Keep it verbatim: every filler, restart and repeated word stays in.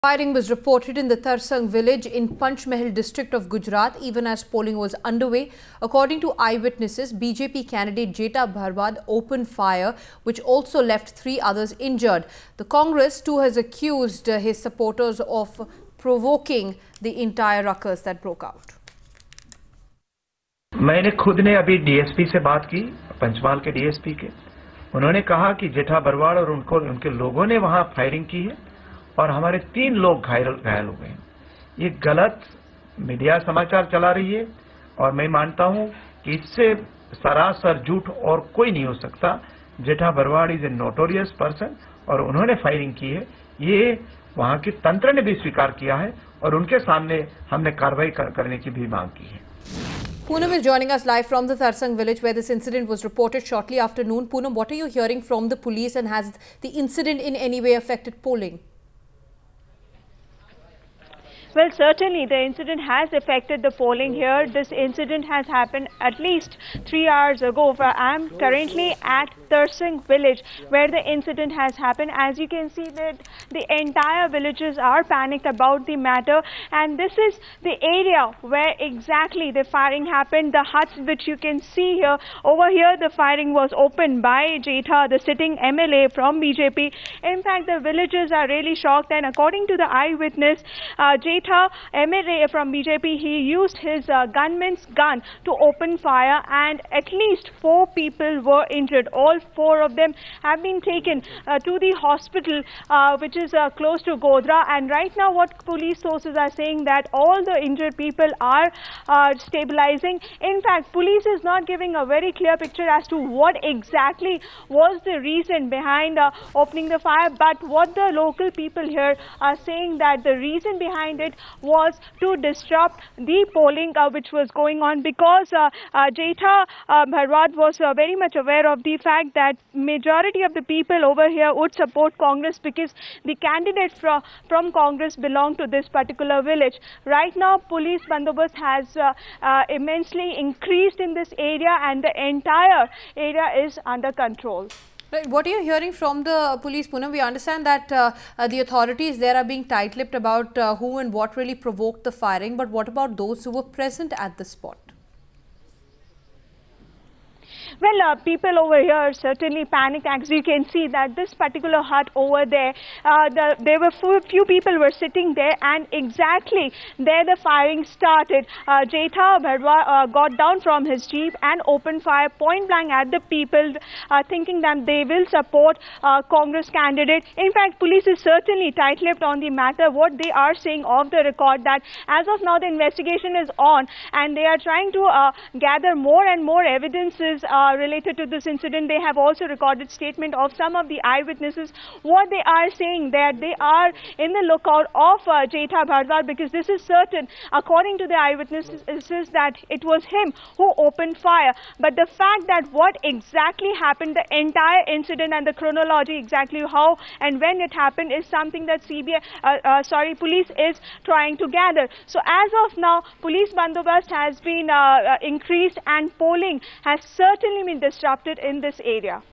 Firing was reported in the Tarsang village in Panchmahal district of Gujarat even as polling was underway. According to eyewitnesses, B J P candidate Jetha Bharwad opened fire, which also left three others injured. The Congress too has accused his supporters of provoking the entire ruckus that broke out. मैंने खुद ने अभी DSP से बात की, पंचमहाल के DSP के। उन्होंने कहा कि जेठा बरवाड़ और उनको उनके लोगों ने वहां फायरिंग की है और हमारे तीन लोग घायल घायल हो गए। ये गलत मीडिया समाचार चला रही है और मैं मानता हूं कि इससे सरासर झूठ और कोई नहीं हो सकता। Jetha Barwad is a notorious person और उन्होंने फायरिंग की है, ये वहां के तंत्र ने भी स्वीकार किया है और उनके सामने हमने कार्रवाई कर, करने की भी मांग की है। Poonam is joining us live from the Tarsang village where this incident was reported shortly after noon. Poonam, what are you hearing from the police and has the incident in any way affected polling? Well, certainly the incident has affected the polling here. This incident has happened at least three hours ago. I am currently at Tarsang village where the incident has happened. As you can see that the entire villagers are panicked about the matter, and this is the area where exactly the firing happened. The huts which you can see here, over here the firing was opened by Jetha, the sitting M L A from B J P. In fact, the villagers are really shocked, and according to the eyewitness, uh, Jetha M L A from B J P, he used his uh, gunman's gun to open fire, and at least four people were injured. All four of them have been taken uh, to the hospital uh, which is uh, close to Godhra, and right now what police sources are saying that all the injured people are uh, stabilizing. In fact, police is not giving a very clear picture as to what exactly was the reason behind uh, opening the fire, but what the local people here are saying that the reason behind it was to disrupt the polling uh, which was going on, because uh, uh, Jetha uh, Bharwad was uh, very much aware of the fact that majority of the people over here would support Congress because the candidate from, from Congress belong to this particular village. Right now, police bandobast has uh, uh, immensely increased in this area and the entire area is under control. Right. What are you hearing from the police, Poonam? We understand that uh, uh, the authorities there are being tight-lipped about uh, who and what really provoked the firing, but what about those who were present at the spot? Well, uh, people over here certainly panicked. As you can see that this particular hut over there, uh, the, there were few, few people were sitting there, and exactly there the firing started. Uh, Jetha Bharwad uh, got down from his jeep and opened fire point blank at the people, uh, thinking that they will support uh, Congress candidate. In fact, police is certainly tight-lipped on the matter. What they are saying off the record that as of now the investigation is on, and they are trying to uh, gather more and more evidences uh, related to this incident. They have also recorded statement of some of the eyewitnesses. What they are saying that they are in the lookout of uh, Jetha Bharwad, because this is certain, according to the eyewitnesses, is that it was him who opened fire. But the fact that what exactly happened, the entire incident and the chronology, exactly how and when it happened, is something that C B I, uh, uh, sorry, police is trying to gather. So as of now, police bandobast has been uh, uh, increased, and polling has certainly been disrupted in this area.